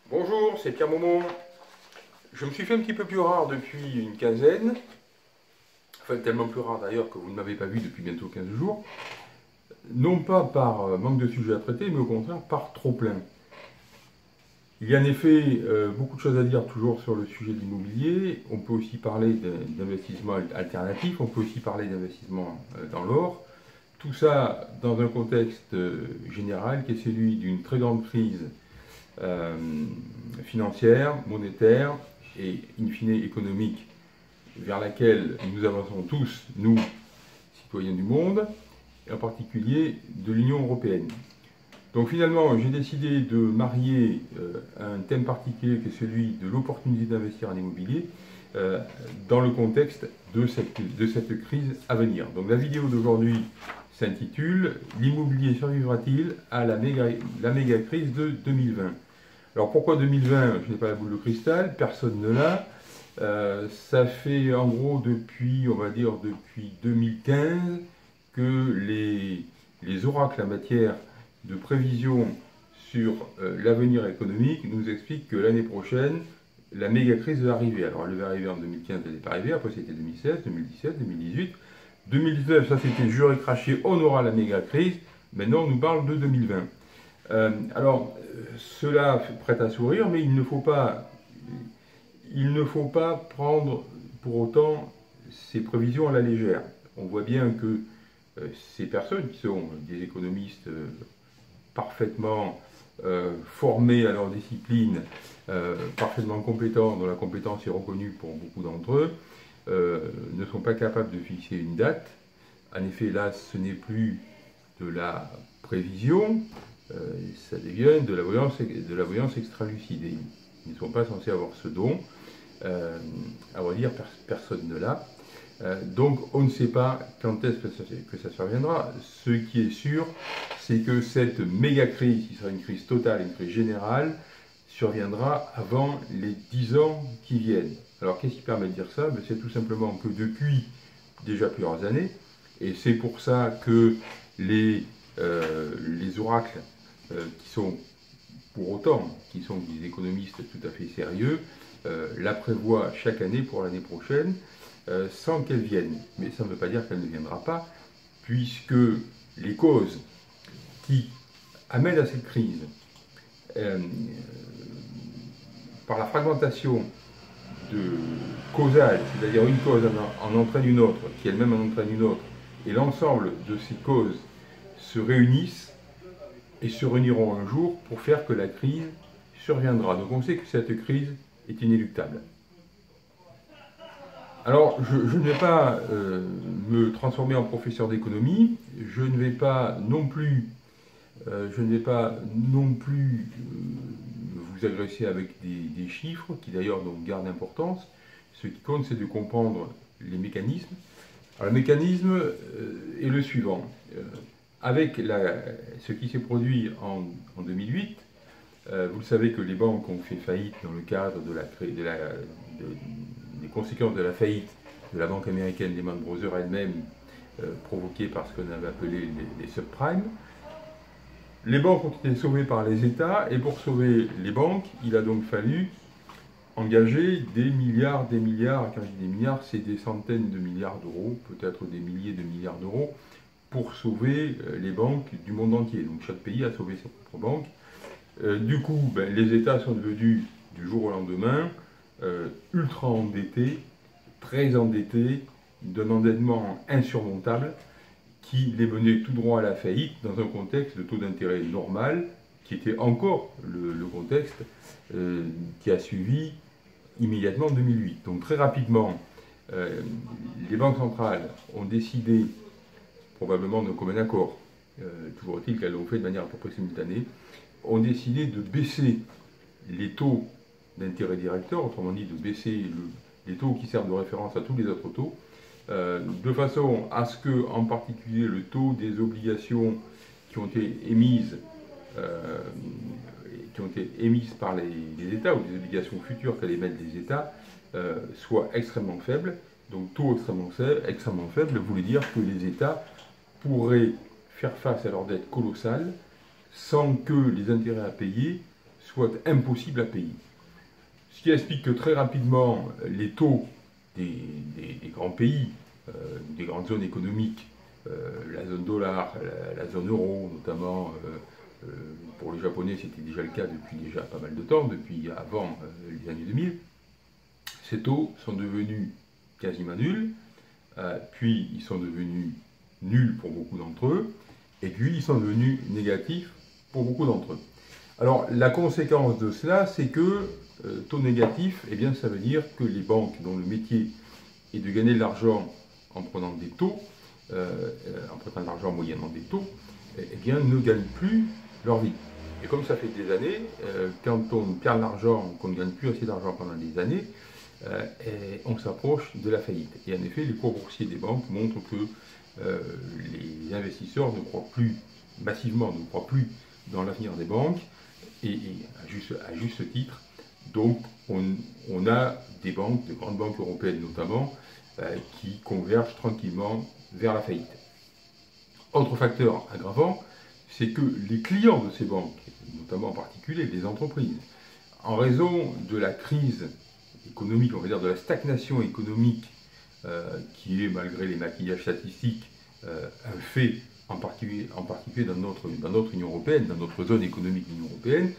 Bonjour, c'est Pierre Maumont. Je me suis fait un petit peu plus rare depuis une quinzaine, enfin tellement plus rare d'ailleurs que vous ne m'avez pas vu depuis bientôt 15 jours, non pas par manque de sujets à traiter, mais au contraire par trop plein. Il y a en effet beaucoup de choses à dire toujours sur le sujet de l'immobilier. On peut aussi parler d'investissement alternatif, on peut aussi parler d'investissement dans l'or. Tout ça dans un contexte général qui est celui d'une très grande crise euh, financière, monétaire et in fine économique vers laquelle nous avançons tous, nous, citoyens du monde, et en particulier de l'Union européenne. Donc finalement, j'ai décidé de marier un thème particulier qui est celui de l'opportunité d'investir en immobilier dans le contexte de cette crise à venir. Donc la vidéo d'aujourd'hui s'intitule « L'immobilier survivra-t-il à la méga crise de 2020 ?» Alors pourquoi 2020? Je n'ai pas la boule de cristal, personne ne l'a. Ça fait en gros depuis, on va dire, depuis 2015 que les oracles en matière de prévision sur l'avenir économique nous expliquent que l'année prochaine, la méga crise va arriver. Alors elle devait arriver en 2015, elle n'est pas arrivée, après c'était 2016, 2017, 2018. 2019, ça c'était juré craché, on aura la méga crise. Maintenant on nous parle de 2020. Cela prête à sourire, mais il ne faut pas prendre pour autant ces prévisions à la légère. On voit bien que ces personnes qui sont des économistes parfaitement formés à leur discipline, parfaitement compétents, dont la compétence est reconnue pour beaucoup d'entre eux, ne sont pas capables de fixer une date. En effet, là, ce n'est plus de la prévision, ça devient de la voyance extra-lucide. Ils ne sont pas censés avoir ce don. À vrai dire, personne ne l'a. Donc on ne sait pas quand est-ce que ça surviendra. Ce qui est sûr, c'est que cette méga crise, qui sera une crise totale, une crise générale, surviendra avant les 10 ans qui viennent. Alors qu'est-ce qui permet de dire ça? C'est tout simplement que depuis déjà plusieurs années, et c'est pour ça que les oracles qui sont pour autant, qui sont des économistes tout à fait sérieux, la prévoient chaque année pour l'année prochaine, sans qu'elle vienne. Mais ça ne veut pas dire qu'elle ne viendra pas, puisque les causes qui amènent à cette crise, par la fragmentation causale, c'est-à-dire une cause en entraîne une autre, qui elle-même en entraîne une autre, et l'ensemble de ces causes se réunissent et se réuniront un jour pour faire que la crise surviendra. Donc on sait que cette crise est inéluctable. Alors je ne vais pas me transformer en professeur d'économie, je ne vais pas non plus vous agresser avec des chiffres qui d'ailleurs gardent importance. Ce qui compte, c'est de comprendre les mécanismes. Alors, le mécanisme est le suivant. Avec ce qui s'est produit en 2008, vous le savez que les banques ont fait faillite dans le cadre des conséquences de la faillite de la banque américaine Lehman Brothers elle-même, provoquée par ce qu'on avait appelé les subprimes. Les banques ont été sauvées par les États, et pour sauver les banques, il a donc fallu engager des milliards, et quand je dis des milliards, c'est des centaines de milliards d'euros, peut-être des milliers de milliards d'euros, pour sauver les banques du monde entier. Donc chaque pays a sauvé ses propres banques. Du coup, les États sont devenus, du jour au lendemain, ultra endettés, très endettés, d'un endettement insurmontable, qui les menait tout droit à la faillite dans un contexte de taux d'intérêt normal, qui était encore le contexte qui a suivi immédiatement en 2008. Donc très rapidement, les banques centrales ont décidé, probablement de commun accord, toujours est-il qu'elles l'ont fait de manière à peu près simultanée, ont décidé de baisser les taux d'intérêt directeur, autrement dit de baisser les taux qui servent de référence à tous les autres taux, de façon à ce que, en particulier, le taux des obligations qui ont été émises, par les États, ou des obligations futures qu'allaient mettre les États, soit extrêmement faible. Donc taux extrêmement faible voulait dire que les États pourraient faire face à leur dette colossale sans que les intérêts à payer soit impossible à payer. Ce qui explique que très rapidement, les taux des grands pays, des grandes zones économiques, la zone dollar, la zone euro notamment, pour les Japonais c'était déjà le cas depuis déjà pas mal de temps, depuis avant les années 2000, ces taux sont devenus quasiment nuls, puis ils sont devenus nuls pour beaucoup d'entre eux, et puis ils sont devenus négatifs pour beaucoup d'entre eux. Alors la conséquence de cela, c'est que taux négatif, eh bien, ça veut dire que les banques dont le métier est de gagner de l'argent en prenant des taux, en prenant de l'argent moyennant des taux, eh bien, ne gagnent plus leur vie. Et comme ça fait des années, quand on perd de l'argent, qu'on ne gagne plus assez d'argent pendant des années, on s'approche de la faillite. Et en effet, les cours boursiers des banques montrent que les investisseurs ne croient plus massivement, ne croient plus dans l'avenir des banques, et à juste titre. Donc, on a des banques, de grandes banques européennes notamment, qui convergent tranquillement vers la faillite. Autre facteur aggravant, c'est que les clients de ces banques, notamment en particulier les entreprises, en raison de la crise économique, on va dire de la stagnation économique, qui est, malgré les maquillages statistiques, un fait, en particulier dans notre Union européenne, dans notre zone économique de l'Union européenne,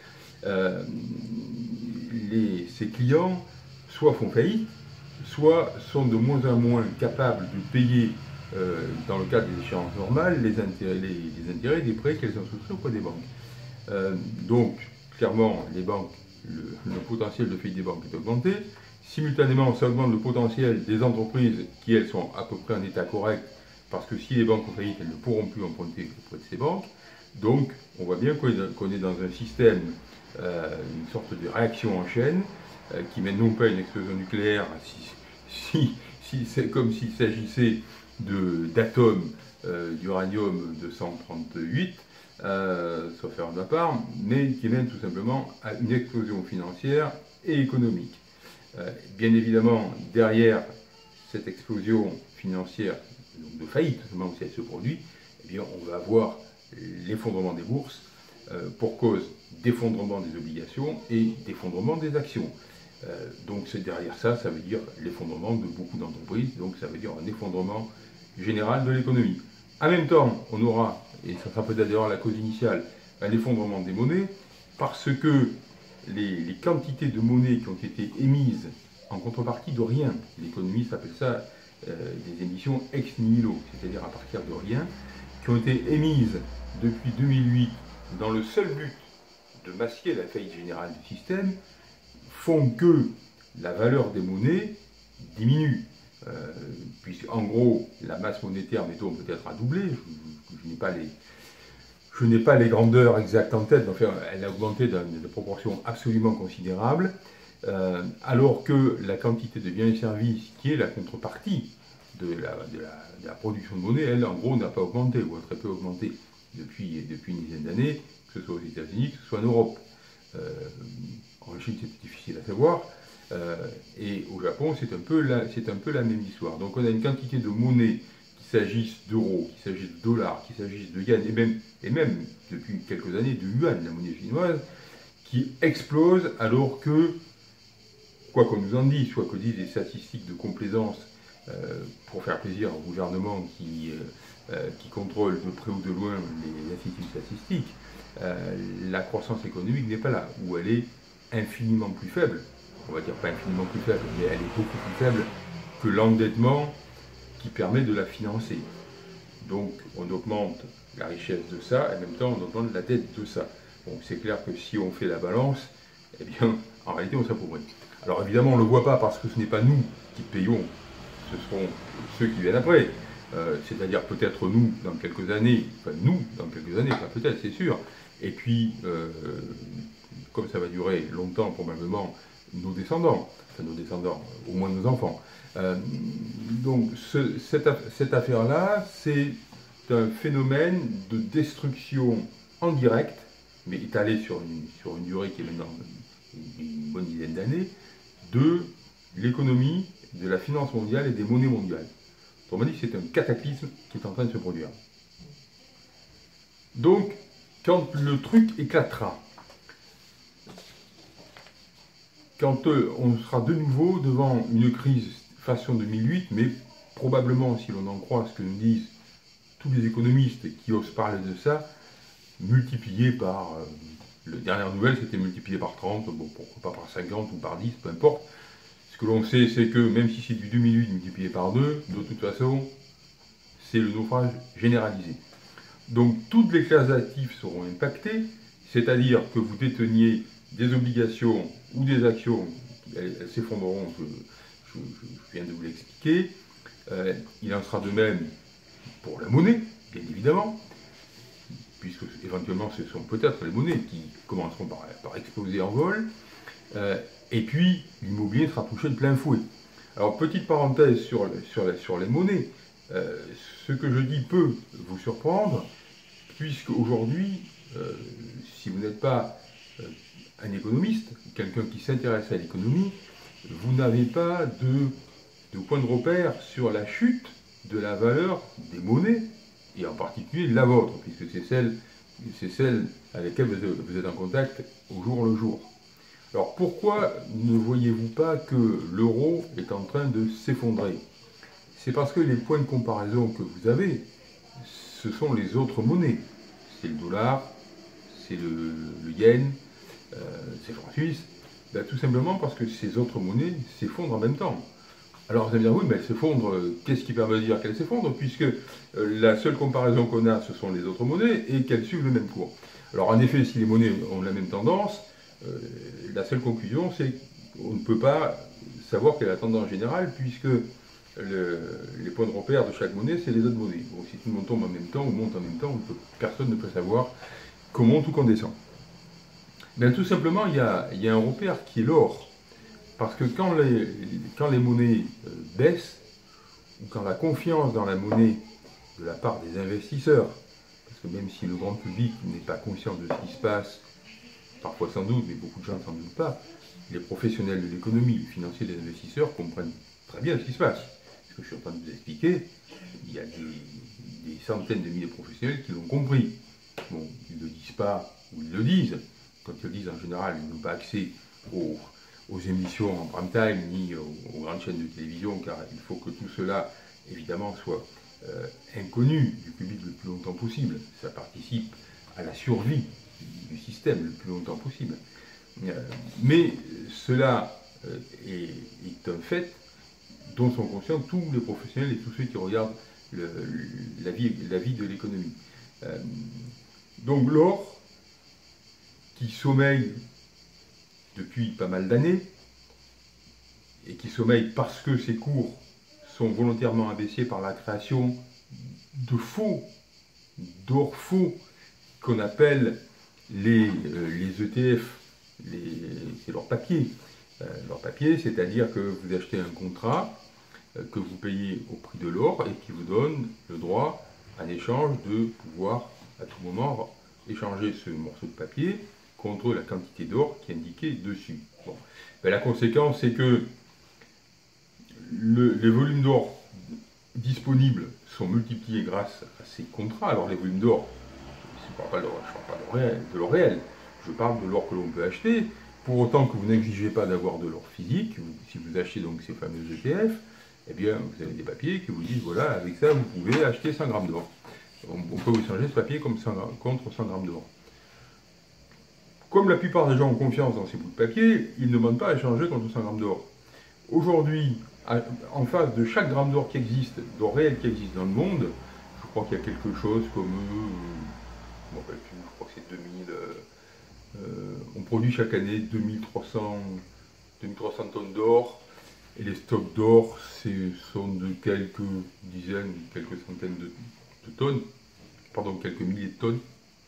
ces clients soit font faillite, soit sont de moins en moins capables de payer, dans le cadre des échéances normales, les intérêts des prêts qu'elles ont souscrits auprès des banques. Donc, clairement, les banques, le potentiel de faillite des banques est augmenté. Simultanément, ça augmente le potentiel des entreprises qui, elles, sont à peu près en état correct, parce que si les banques ont faillite, elles ne pourront plus emprunter auprès de ces banques. Donc, on voit bien qu'on est dans un système, une sorte de réaction en chaîne, qui mène non pas à une explosion nucléaire, si c'est comme s'il s'agissait d'atomes d'uranium 238, sauf erreur de ma part, mais qui mène tout simplement à une explosion financière et économique. Bien évidemment, derrière cette explosion financière, donc de faillite, seulement si elle se produit, eh bien, on va avoir l'effondrement des bourses pour cause d'effondrement des obligations et d'effondrement des actions. Donc c'est derrière ça, ça veut dire l'effondrement de beaucoup d'entreprises, donc ça veut dire un effondrement général de l'économie. En même temps, on aura, et ça sera peut-être d'ailleurs la cause initiale, un effondrement des monnaies, parce que les quantités de monnaie qui ont été émises en contrepartie de rien, l'économiste appelle ça des émissions ex nihilo, c'est-à-dire à partir de rien, qui ont été émises depuis 2008 dans le seul but de masquer la faillite générale du système, font que la valeur des monnaies diminue. Puisqu'en gros, la masse monétaire, mettons, peut-être a doublé, je n'ai pas les grandeurs exactes en tête, mais enfin, elle a augmenté dans des proportions absolument considérables, alors que la quantité de biens et services, qui est la contrepartie de la production de monnaie, elle, en gros, n'a pas augmenté, ou a très peu augmenté depuis une dizaine d'années, que ce soit aux États-Unis, que ce soit en Europe. En Chine, c'est difficile à savoir, et au Japon, c'est un peu la même histoire. Donc on a une quantité de monnaie, qu'il s'agisse d'euros, qu'il s'agisse de dollars, qu'il s'agisse de yens, et même depuis quelques années de yuan, la monnaie chinoise, qui explose alors que, quoi qu'on nous en dise, soit que disent les statistiques de complaisance pour faire plaisir au gouvernement qui contrôle de près ou de loin les instituts statistiques, la croissance économique n'est pas là, où elle est infiniment plus faible, on va dire pas infiniment plus faible, mais elle est beaucoup plus faible que l'endettement qui permet de la financer. Donc on augmente la richesse de ça, et en même temps on augmente la dette de ça. Bon, c'est clair que si on fait la balance, eh bien, en réalité on s'appauvrit. Alors évidemment on ne le voit pas parce que ce n'est pas nous qui payons, ce seront ceux qui viennent après. C'est-à-dire peut-être nous dans quelques années, enfin nous dans quelques années, pas peut-être, c'est sûr. Et puis, comme ça va durer longtemps probablement, nos descendants, au moins nos enfants. Donc cette affaire-là, c'est un phénomène de destruction en direct, mais étalé sur une durée qui est maintenant une bonne dizaine d'années, de l'économie, de la finance mondiale et des monnaies mondiales. Autrement dit, c'est un cataclysme qui est en train de se produire. Donc, quand le truc éclatera, quand on sera de nouveau devant une crise façon 2008, mais probablement, si l'on en croit ce que nous disent tous les économistes qui osent parler de ça, multiplié par, la dernière nouvelle c'était multiplié par 30, bon pourquoi pas par 50 ou par 10, peu importe. Ce que l'on sait c'est que même si c'est du 2008 multiplié par 2, de toute façon, c'est le naufrage généralisé. Donc toutes les classes d'actifs seront impactées, c'est-à-dire que vous déteniez des obligations ou des actions, elles s'effondreront, je viens de vous l'expliquer. Il en sera de même pour la monnaie, bien évidemment, puisque éventuellement ce sont peut-être les monnaies qui commenceront par exploser en vol. Et puis l'immobilier sera touché de plein fouet. Alors petite parenthèse sur les monnaies, ce que je dis peut vous surprendre, puisque aujourd'hui, si vous n'êtes pas un économiste, quelqu'un qui s'intéresse à l'économie, vous n'avez pas de point de repère sur la chute de la valeur des monnaies, et en particulier la vôtre, puisque c'est celle avec laquelle vous êtes en contact au jour le jour. Alors pourquoi ne voyez-vous pas que l'euro est en train de s'effondrer? C'est parce que les points de comparaison que vous avez, ce sont les autres monnaies. C'est le dollar, c'est le yen, c'est le franc suisse. Ben, tout simplement parce que ces autres monnaies s'effondrent en même temps. Alors vous allez dire, oui, mais elles s'effondrent, qu'est-ce qui permet de dire qu'elles s'effondrent, puisque la seule comparaison qu'on a, ce sont les autres monnaies, et qu'elles suivent le même cours. Alors en effet, si les monnaies ont la même tendance, la seule conclusion, c'est qu'on ne peut pas savoir quelle est la tendance générale, puisque les points de repère de chaque monnaie, c'est les autres monnaies. Donc si tout le monde tombe en même temps, ou monte en même temps, personne ne peut savoir qu'on monte ou qu'on descend. Bien, tout simplement, il y a un repère qui est l'or. Parce que quand les monnaies baissent, ou quand la confiance dans la monnaie de la part des investisseurs, parce que même si le grand public n'est pas conscient de ce qui se passe, parfois sans doute, mais beaucoup de gens ne s'en doutent pas, les professionnels de l'économie, les financiers, les investisseurs comprennent très bien ce qui se passe. Ce que je suis en train de vous expliquer, il y a des centaines de milliers de professionnels qui l'ont compris. Bon, ils ne le disent pas, ou ils le disent. Quand ils le disent, en général, ils n'ont pas accès aux émissions en prime time, ni aux grandes chaînes de télévision, car il faut que tout cela, évidemment, soit inconnu du public le plus longtemps possible. Ça participe à la survie du système le plus longtemps possible. Mais cela est un fait dont sont conscients tous les professionnels et tous ceux qui regardent la vie de l'économie. Donc l'or, qui sommeille depuis pas mal d'années, et qui sommeille parce que ses cours sont volontairement abaissés par la création de faux, d'or faux, qu'on appelle les ETF, c'est leur papier. Leur papier, c'est-à-dire que vous achetez un contrat que vous payez au prix de l'or et qui vous donne le droit, en échange, de pouvoir à tout moment échanger ce morceau de papier contre la quantité d'or qui est indiquée dessus. Bon. Ben, la conséquence, c'est que les volumes d'or disponibles sont multipliés grâce à ces contrats. Alors les volumes d'or, je ne parle pas de l'or réel, je parle de l'or que l'on peut acheter, pour autant que vous n'exigez pas d'avoir de l'or physique. Si vous achetez donc ces fameux ETF, eh bien vous avez des papiers qui vous disent, voilà, avec ça vous pouvez acheter 100 grammes d'or. On peut vous changer ce papier contre 100 grammes d'or. Comme la plupart des gens ont confiance dans ces bouts de papier, ils ne demandent pas à échanger contre 100 grammes d'or. Aujourd'hui, en face de chaque gramme d'or qui existe, d'or réel qui existe dans le monde, je crois qu'il y a quelque chose comme, je crois que c'est 2000, on produit chaque année 2300 tonnes d'or, et les stocks d'or sont de quelques dizaines, quelques centaines de tonnes, pardon, quelques milliers de tonnes.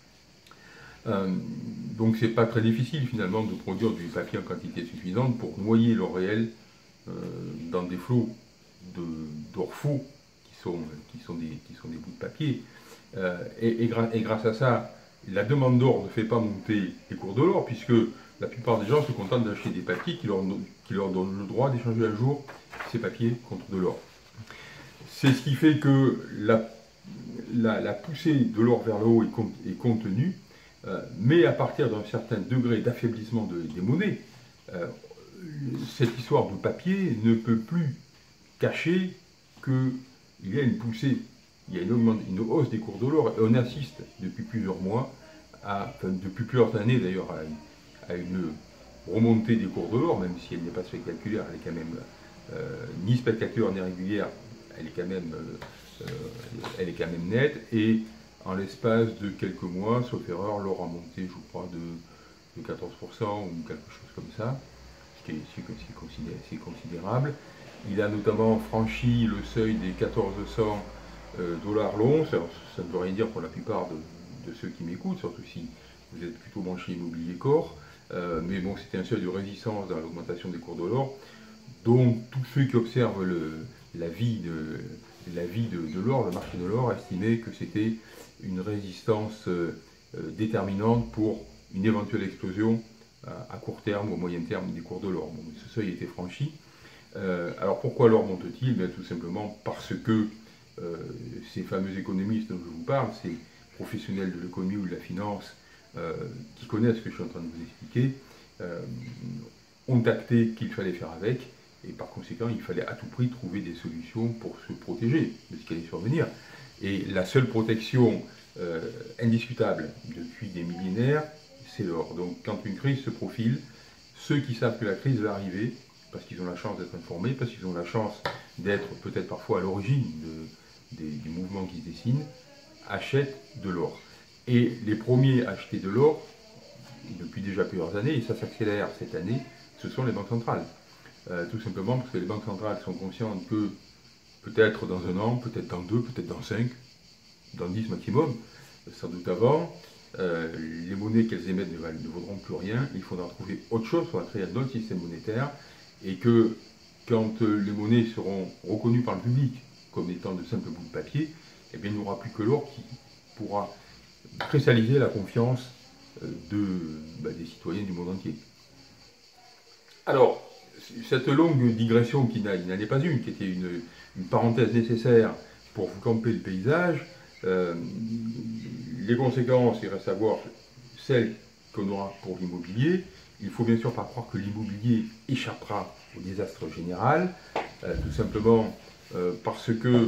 Donc c'est pas très difficile finalement de produire du papier en quantité suffisante pour noyer l'or réel dans des flots d'or faux qui sont des bouts de papier. Et grâce à ça, la demande d'or ne fait pas monter les cours de l'or, puisque la plupart des gens se contentent d'acheter des papiers qui leur donnent le droit d'échanger un jour ces papiers contre de l'or. C'est ce qui fait que la poussée de l'or vers le haut est contenue, mais à partir d'un certain degré d'affaiblissement des monnaies, cette histoire de papier ne peut plus cacher qu'il y a une poussée, il y a une hausse des cours de l'or, et on assiste depuis plusieurs mois, depuis plusieurs années d'ailleurs, à une remontée des cours de l'or, même si elle n'est pas spectaculaire, elle est quand même ni spectaculaire ni régulière, elle est quand même nette, et en l'espace de quelques mois, sauf erreur, l'or a monté, je crois, de 14% ou quelque chose comme ça, ce qui est considérable. Il a notamment franchi le seuil des 1400 dollars l'once. Ça ne veut rien dire pour la plupart de ceux qui m'écoutent, surtout si vous êtes plutôt branché immobilier corps. Mais bon, c'était un seuil de résistance dans l'augmentation des cours de l'or. Donc tous ceux qui observent la vie de l'or, le marché de l'or, estimaient que c'était une résistance déterminante pour une éventuelle explosion à court terme ou au moyen terme des cours de l'or. Bon, ce seuil a été franchi. Alors pourquoi l'or monte-t-il? Tout simplement parce que ces fameux économistes dont je vous parle, ces professionnels de l'économie ou de la finance qui connaissent ce que je suis en train de vous expliquer, ont acté qu'il fallait faire avec, et par conséquent il fallait à tout prix trouver des solutions pour se protéger de ce qui allait survenir. Et la seule protection indiscutable depuis des millénaires, c'est l'or. Donc quand une crise se profile, ceux qui savent que la crise va arriver, parce qu'ils ont la chance d'être informés, parce qu'ils ont la chance d'être peut-être parfois à l'origine du mouvement qui se dessine, achètent de l'or. Et les premiers à acheter de l'or, depuis déjà plusieurs années, et ça s'accélère cette année, ce sont les banques centrales. Tout simplement parce que les banques centrales sont conscientes que peut-être dans un an, peut-être dans 2, peut-être dans 5, dans 10 maximum, sans doute avant, les monnaies qu'elles émettent ne vaudront plus rien, il faudra trouver autre chose, il faudra créer un autre système monétaire, et que quand les monnaies seront reconnues par le public comme étant de simples bouts de papier, eh bien, il n'y aura plus que l'or qui pourra cristalliser la confiance des citoyens du monde entier. Alors, cette longue digression qui n'en est pas une, qui était une parenthèse nécessaire pour vous camper le paysage, les conséquences, il reste à voir celles qu'on aura pour l'immobilier. Il ne faut bien sûr pas croire que l'immobilier échappera au désastre général, tout simplement parce que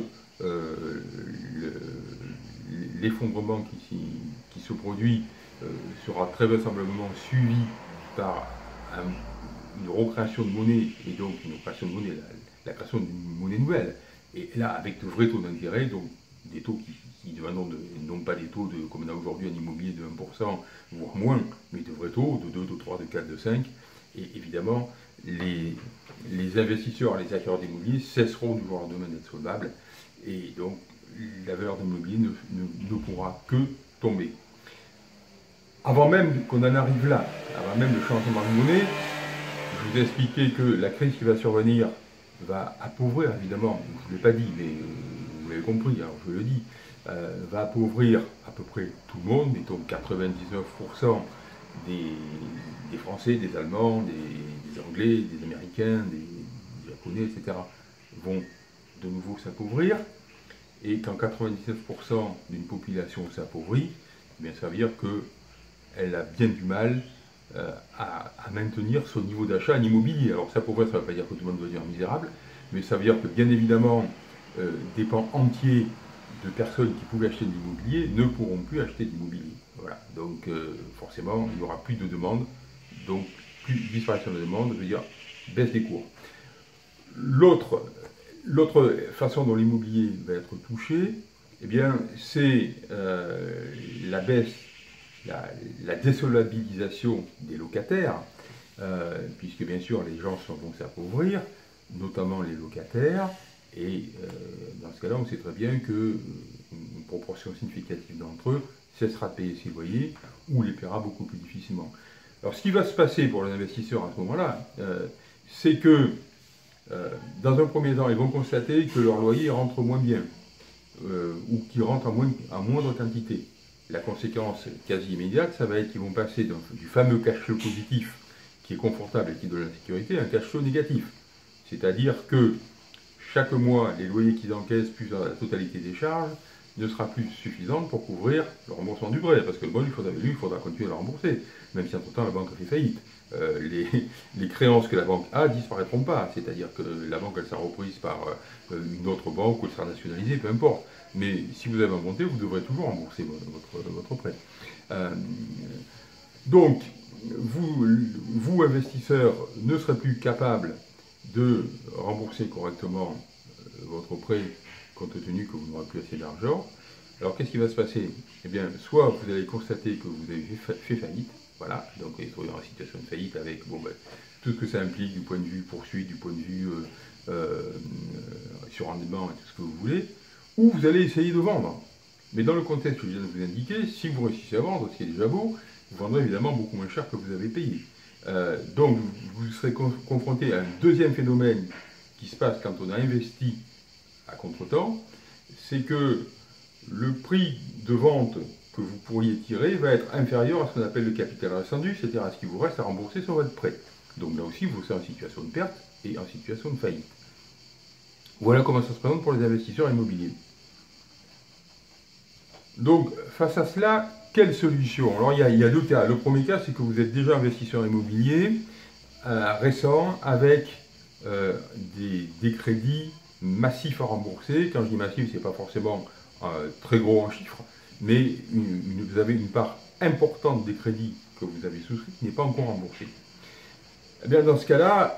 l'effondrement qui se produit sera très vraisemblablement suivi par une recréation de monnaie, et donc une création de monnaie, la création d'une monnaie nouvelle. Et là, avec de vrais taux d'intérêt, donc des taux qui deviendront non pas des taux comme on a aujourd'hui en immobilier de 1%, voire moins, mais de vrais taux de 2, de 3, de 4, de 5. Et évidemment, les investisseurs, les acquéreurs d'immobilier cesseront du jour au lendemain d'être solvables, et donc la valeur de l'immobilier ne pourra que tomber. Avant même qu'on en arrive là, avant même le changement de monnaie, je vous ai expliqué que la crise qui va survenir va appauvrir, évidemment, je ne l'ai pas dit, mais vous l'avez compris, alors je le dis, va appauvrir à peu près tout le monde, mettons 99% des Français, des Allemands, des Anglais, des Américains, des Japonais, etc. vont de nouveau s'appauvrir. Et quand 99% d'une population s'appauvrit, eh bien ça veut dire qu'elle a bien du mal à maintenir son niveau d'achat en immobilier. Alors s'appauvrir, ça ne veut pas dire que tout le monde va devenir misérable, mais ça veut dire que bien évidemment, des pans entiers de personnes qui pouvaient acheter de l'immobilier ne pourront plus acheter de l'immobilier. Voilà. Donc forcément, il n'y aura plus de demande, donc plus disparition de demande, veut dire baisse des cours. L'autre façon dont l'immobilier va être touché, eh bien, c'est la baisse, la désolvabilisation des locataires, puisque bien sûr les gens vont s'appauvrir, notamment les locataires, et dans ce cas-là, on sait très bien qu'une proportion significative d'entre eux cessera de payer ses loyers ou les paiera beaucoup plus difficilement. Alors ce qui va se passer pour les investisseurs à ce moment-là, c'est que dans un premier temps, ils vont constater que leur loyer rentre moins bien, ou qu'il rentre en moindre quantité. La conséquence quasi immédiate, ça va être qu'ils vont passer du fameux cash flow positif, qui est confortable et qui donne la sécurité, à un cash flow négatif. C'est-à-dire que chaque mois, les loyers qu'ils encaissent, plus la totalité des charges, ne sera plus suffisante pour couvrir le remboursement du prêt, parce que le bon, lui, il faudra continuer à le rembourser, même si entre-temps la banque a fait faillite. Les créances que la banque a disparaîtront pas, c'est-à-dire que la banque, elle sera reprise par une autre banque ou elle sera nationalisée, peu importe. Mais si vous avez emprunté, vous devrez toujours rembourser votre prêt. Donc, vous, investisseurs, ne serez plus capable de rembourser correctement votre prêt, compte tenu que vous n'aurez plus assez d'argent. Alors, qu'est-ce qui va se passer? Eh bien, soit vous allez constater que vous avez fait faillite, voilà, donc vous allez trouver en situation de faillite avec tout ce que ça implique du point de vue poursuite, du point de vue surendettement et tout ce que vous voulez, ou vous allez essayer de vendre. Mais dans le contexte que je viens de vous indiquer, si vous réussissez à vendre, ce qui est déjà beau, vous vendrez évidemment beaucoup moins cher que vous avez payé. Donc vous serez confronté à un deuxième phénomène qui se passe quand on a investi à contre-temps, c'est que le prix de vente que vous pourriez tirer va être inférieur à ce qu'on appelle le capital rescendu, c'est-à-dire à ce qui vous reste à rembourser sur votre prêt. Donc là aussi, vous serez en situation de perte et en situation de faillite. Voilà comment ça se présente pour les investisseurs immobiliers. Donc, face à cela, quelle solution? Alors, il y a deux cas. Le premier cas, c'est que vous êtes déjà investisseur immobilier récent avec des crédits massifs à rembourser. Quand je dis massif, ce n'est pas forcément très gros en chiffres, mais vous avez une part importante des crédits que vous avez souscrits qui n'est pas encore remboursée. Eh bien, dans ce cas-là,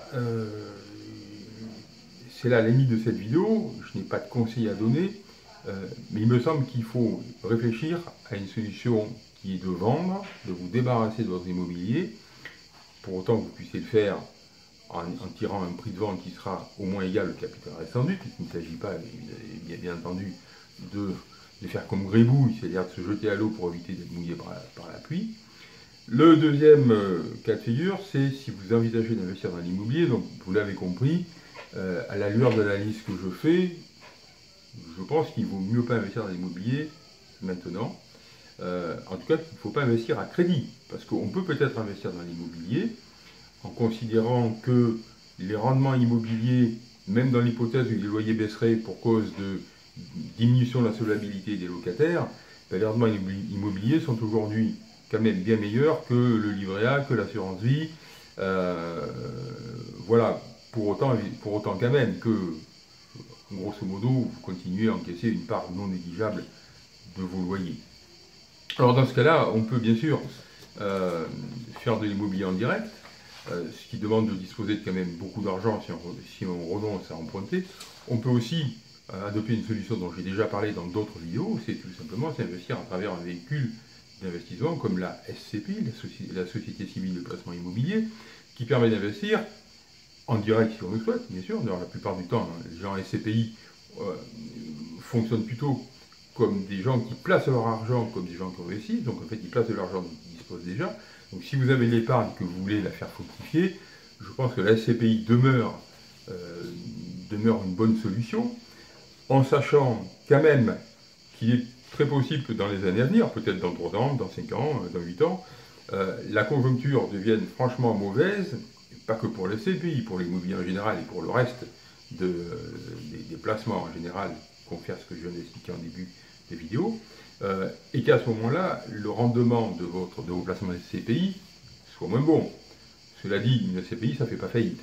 c'est la limite de cette vidéo. Je n'ai pas de conseils à donner. Mais il me semble qu'il faut réfléchir à une solution qui est de vendre, de vous débarrasser de votre immobilier, pour autant que vous puissiez le faire en tirant un prix de vente qui sera au moins égal au capital rescendu, puisqu'il ne s'agit pas, bien entendu, de faire comme gribouille, c'est-à-dire de se jeter à l'eau pour éviter d'être mouillé par la pluie. Le deuxième cas de figure, c'est si vous envisagez d'investir dans l'immobilier, donc vous l'avez compris, à la lueur de l'analyse que je fais, je pense qu'il ne vaut mieux pas investir dans l'immobilier maintenant. En tout cas, il ne faut pas investir à crédit, parce qu'on peut peut-être investir dans l'immobilier en considérant que les rendements immobiliers, même dans l'hypothèse où les loyers baisseraient pour cause de diminution de la solvabilité des locataires, ben, les rendements immobiliers sont aujourd'hui quand même bien meilleurs que le livret A, que l'assurance vie. Voilà, pour autant quand même que grosso modo, vous continuez à encaisser une part non négligeable de vos loyers. Alors dans ce cas-là, on peut bien sûr faire de l'immobilier en direct, ce qui demande de disposer de quand même beaucoup d'argent si on renonce à emprunter. On peut aussi adopter une solution dont j'ai déjà parlé dans d'autres vidéos, c'est tout simplement s'investir à travers un véhicule d'investissement comme la SCPI, la Société Civile de Placement Immobilier, qui permet d'investir en direct si on le souhaite, bien sûr. D'ailleurs, la plupart du temps, les gens SCPI fonctionnent plutôt comme des gens qui placent leur argent comme des gens qui investissent. Donc en fait, ils placent de l'argent dont ils disposent déjà. Donc si vous avez l'épargne que vous voulez la faire fructifier, je pense que la SCPI demeure une bonne solution, en sachant quand même qu'il est très possible que dans les années à venir, peut-être dans 3 ans, dans 5 ans, dans 8 ans, la conjoncture devienne franchement mauvaise, pas que pour les SCPI, pour l'immobilier en général et pour le reste des placements en général, confère ce que je viens d'expliquer en début de vidéo, et qu'à ce moment-là, le rendement de vos placements SCPI soit moins bon. Cela dit, une SCPI, ça ne fait pas faillite.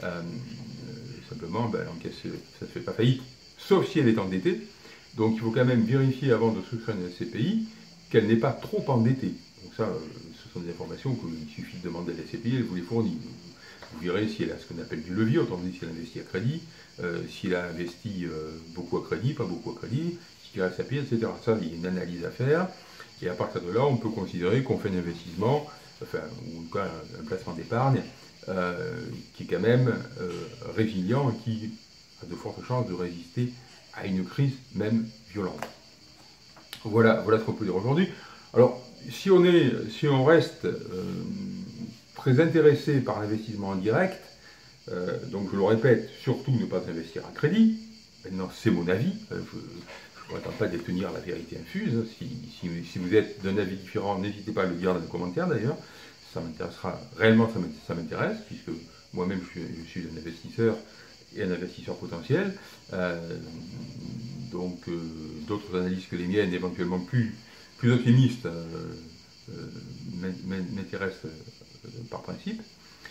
Simplement, l'encaisse, ça ne fait pas faillite, sauf si elle est endettée. Donc il faut quand même vérifier avant de souscrire une SCPI qu'elle n'est pas trop endettée. Donc ça, ce sont des informations qu'il suffit de demander à la SCPI, elle vous les fournit. Vous verrez si elle a ce qu'on appelle du levier, autant dire si elle investit à crédit, si elle a investi beaucoup à crédit, pas beaucoup à crédit, si elle reste à payer, etc. Ça, il y a une analyse à faire. Et à partir de là, on peut considérer qu'on fait un investissement, enfin, ou en tout cas un placement d'épargne, qui est quand même résilient et qui a de fortes chances de résister à une crise même violente. Voilà ce qu'on peut dire aujourd'hui. Alors, si on reste très intéressé par l'investissement en direct, donc je le répète, surtout ne pas investir à crédit. Maintenant, c'est mon avis. Je ne prétends pas détenir la vérité infuse. Si vous êtes d'un avis différent, n'hésitez pas à le dire dans les commentaires d'ailleurs. Ça m'intéressera, réellement ça m'intéresse, puisque moi-même je suis un investisseur et un investisseur potentiel. donc d'autres analyses que les miennes, éventuellement plus optimistes, m'intéressent par principe.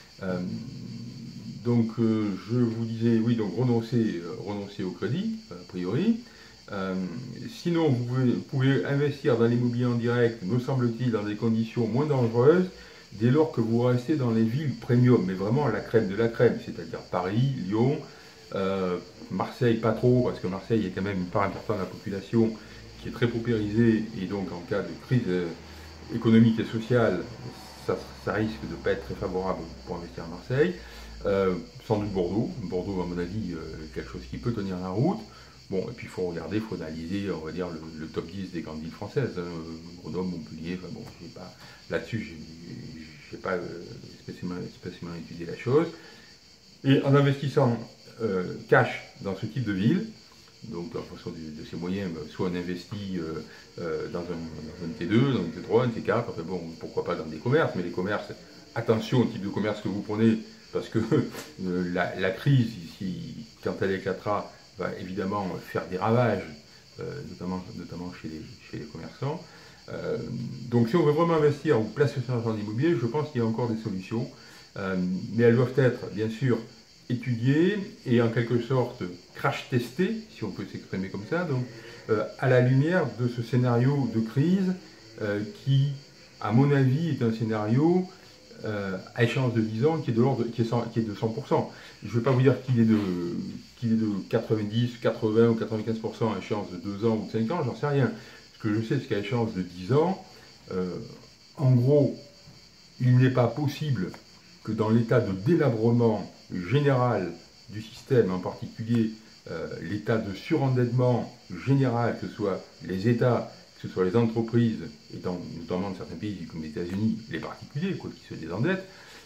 Donc je vous disais, oui, donc renoncer au crédit, a priori. Sinon, vous pouvez investir dans l'immobilier en direct, me semble-t-il, dans des conditions moins dangereuses, dès lors que vous restez dans les villes premium, mais vraiment la crème de la crème, c'est-à-dire Paris, Lyon, Marseille pas trop, parce que Marseille est quand même une part importante de la population qui est très paupérisée, et donc en cas de crise économique et sociale, ça risque de ne pas être très favorable pour investir à Marseille. Sans doute Bordeaux, à mon avis, quelque chose qui peut tenir la route. Bon, et puis il faut regarder, il faut analyser, on va dire, le top 10 des grandes villes françaises, Grenoble, Montpellier, enfin bon, là-dessus, je n'ai pas spécialement étudié la chose. Et en investissant cash dans ce type de ville, donc en fonction de ses moyens, soit on investit dans un T2, dans un T3, un T4, enfin bon, pourquoi pas dans des commerces, mais les commerces, attention au type de commerce que vous prenez, parce que la crise, ici, quand elle éclatera, va évidemment faire des ravages, notamment chez les commerçants. Donc si on veut vraiment investir ou placer son argent en immobilier, je pense qu'il y a encore des solutions, mais elles doivent être bien sûr étudiées et en quelque sorte crash-testées, si on peut s'exprimer comme ça, donc à la lumière de ce scénario de crise qui, à mon avis, est un scénario à échéance de 10 ans qui est de 100%. Je ne vais pas vous dire qu'il est de 90, 80 ou 95% à échéance de 2 ans ou de 5 ans, j'en sais rien. Ce que je sais, c'est qu'à échéance de 10 ans, en gros, il n'est pas possible que dans l'état de délabrement général du système, en particulier l'état de surendettement général, que ce soit les États, que ce soit les entreprises, et notamment dans certains pays comme les États-Unis, les particuliers, quoi, qui se désendettent,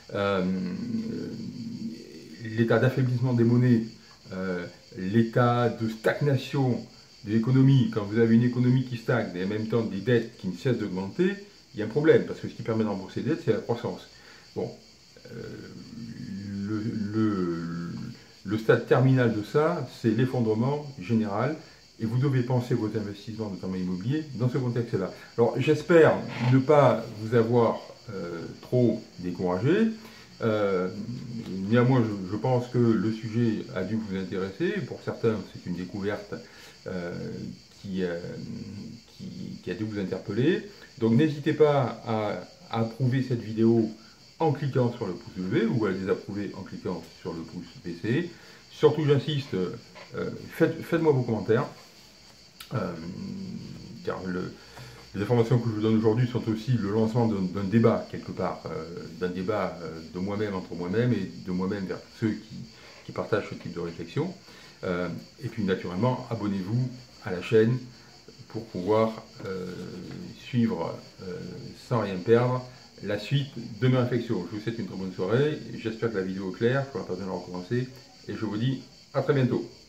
l'état d'affaiblissement des monnaies, l'état de stagnation de l'économie, quand vous avez une économie qui stagne et en même temps des dettes qui ne cessent d'augmenter, il y a un problème, parce que ce qui permet de rembourser les dettes, c'est la croissance. Bon, le stade terminal de ça, c'est l'effondrement général, et vous devez penser vos investissements, notamment immobiliers, dans ce contexte-là. Alors j'espère ne pas vous avoir trop découragé. Néanmoins, je pense que le sujet a dû vous intéresser. Pour certains, c'est une découverte qui a dû vous interpeller. Donc n'hésitez pas à approuver cette vidéo en cliquant sur le pouce levé ou à la désapprouver en cliquant sur le pouce baissé. Surtout, j'insiste, faites-moi vos commentaires, car les informations que je vous donne aujourd'hui sont aussi le lancement d'un débat, quelque part, d'un débat de moi-même, entre moi-même et de moi-même vers ceux qui partagent ce type de réflexion. Et puis, naturellement, abonnez-vous à la chaîne pour pouvoir suivre sans rien perdre la suite de mes réflexions. Je vous souhaite une très bonne soirée, j'espère que la vidéo est claire, je n'aurai pas besoin de recommencer, et je vous dis à très bientôt.